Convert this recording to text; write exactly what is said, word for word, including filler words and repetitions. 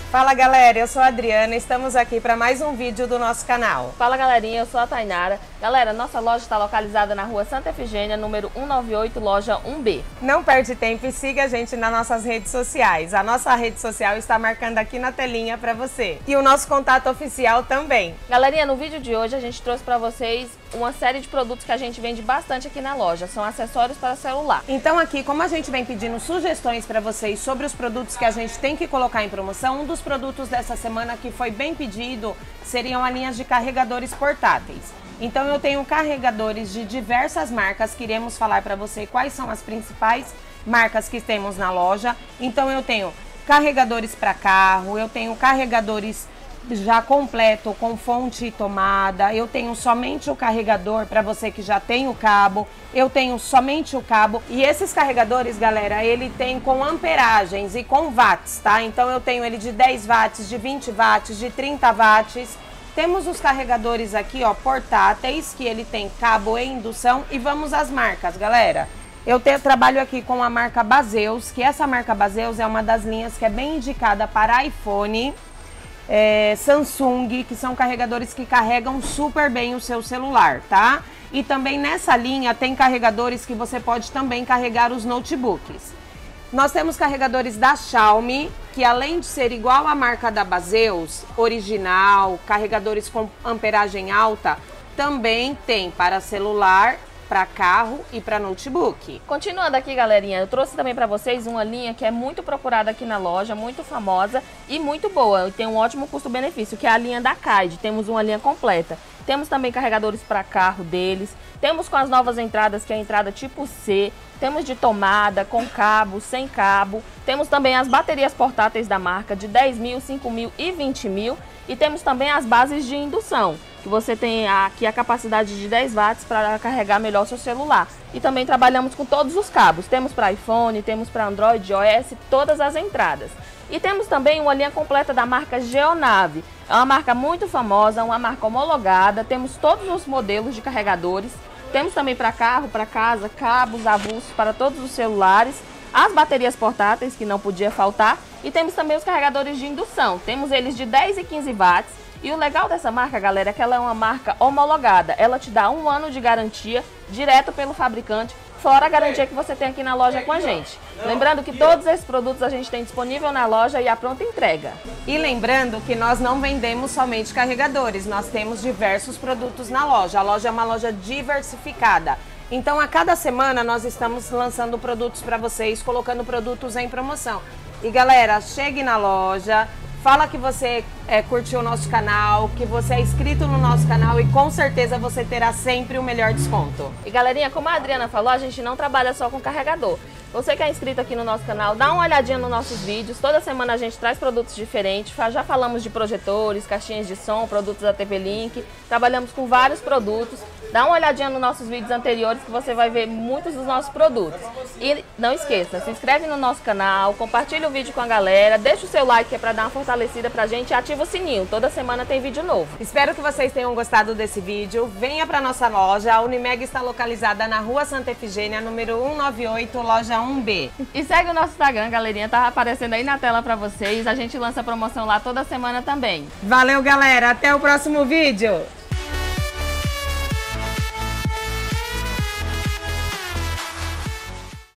Fala galera, eu sou a Adriana, estamos aqui para mais um vídeo do nosso canal. Fala galerinha, eu sou a Tainara. Galera, nossa loja está localizada na rua Santa Efigênia, número cento e noventa e oito, loja um B. Não perde tempo e siga a gente nas nossas redes sociais. A nossa rede social está marcando aqui na telinha para você. E o nosso contato oficial também. Galerinha, no vídeo de hoje a gente trouxe para vocês uma série de produtos que a gente vende bastante aqui na loja. São acessórios para celular. Então aqui, como a gente vem pedindo sugestões para vocês sobre os produtos que a gente tem que colocar em promoção, um dos produtos dessa semana que foi bem pedido seriam a linha de carregadores portáteis. Então eu tenho carregadores de diversas marcas, que iremos falar para você quais são as principais marcas que temos na loja. Então eu tenho carregadores para carro, eu tenho carregadores já completo com fonte e tomada, eu tenho somente o carregador para você que já tem o cabo, eu tenho somente o cabo. E esses carregadores, galera, ele tem com amperagens e com watts, tá? Então eu tenho ele de dez watts, de vinte watts, de trinta watts. Temos os carregadores aqui, ó, portáteis, que ele tem cabo e indução. E vamos às marcas, galera. Eu te, trabalho aqui com a marca Baseus, que essa marca Baseus é uma das linhas que é bem indicada para iPhone, É, Samsung, que são carregadores que carregam super bem o seu celular, tá? E também nessa linha tem carregadores que você pode também carregar os notebooks. Nós temos carregadores da Xiaomi, que além de ser igual à marca da Baseus, original, carregadores com amperagem alta, também tem para celular, para carro e para notebook. Continuando aqui, galerinha, eu trouxe também para vocês uma linha que é muito procurada aqui na loja, muito famosa e muito boa, e tem um ótimo custo-benefício, que é a linha da Kaid. Temos uma linha completa. Temos também carregadores para carro deles, temos com as novas entradas, que é a entrada tipo C, temos de tomada, com cabo, sem cabo, temos também as baterias portáteis da marca de dez mil, cinco mil e vinte mil, e temos também as bases de indução, que você tem aqui a capacidade de dez watts para carregar melhor seu celular. E também trabalhamos com todos os cabos, temos para iPhone, temos para Android, iOS, todas as entradas. E temos também uma linha completa da marca Geonave, é uma marca muito famosa, uma marca homologada, temos todos os modelos de carregadores, temos também para carro, para casa, cabos avulsos para todos os celulares, as baterias portáteis, que não podia faltar, e temos também os carregadores de indução, temos eles de dez e quinze watts. E o legal dessa marca, galera, é que ela é uma marca homologada. Ela te dá um ano de garantia direto pelo fabricante, fora a garantia que você tem aqui na loja com a gente. Lembrando que todos esses produtos a gente tem disponível na loja e a pronta entrega. E lembrando que nós não vendemos somente carregadores, nós temos diversos produtos na loja. A loja é uma loja diversificada. Então a cada semana nós estamos lançando produtos para vocês, colocando produtos em promoção. E galera, chegue na loja, fala que você é, curtiu o nosso canal, que você é inscrito no nosso canal e com certeza você terá sempre o melhor desconto. E galerinha, como a Adriana falou, a gente não trabalha só com carregador. Você que é inscrito aqui no nosso canal, dá uma olhadinha nos nossos vídeos. Toda semana a gente traz produtos diferentes. Já falamos de projetores, caixinhas de som, produtos da T V-Link. Trabalhamos com vários produtos. Dá uma olhadinha nos nossos vídeos anteriores que você vai ver muitos dos nossos produtos. E não esqueça, se inscreve no nosso canal, compartilha o vídeo com a galera, deixa o seu like que é para dar uma fortalecida pra gente e ativa o sininho. Toda semana tem vídeo novo. Espero que vocês tenham gostado desse vídeo. Venha para nossa loja. A Unimeg está localizada na rua Santa Efigênia, número cento e noventa e oito, loja um B. E segue o nosso Instagram, galerinha, tá aparecendo aí na tela pra vocês. A gente lança promoção lá toda semana também. Valeu, galera. Até o próximo vídeo.